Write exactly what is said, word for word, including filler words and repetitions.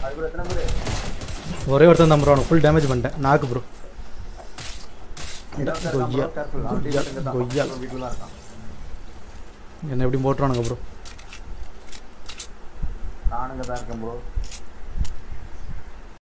ஒரே ஒருத்தன் தான் ப்ரோ அவனுக்கு ஃபுல் டேமேஜ் பண்ணிட்டேன் நாக்கு ப்ரோ கொய்யா கொய்யா என்ன எப்படி போட்டுறானுங்க ப்ரோ நானுங்க தான் இருக்கேன் ப்ரோ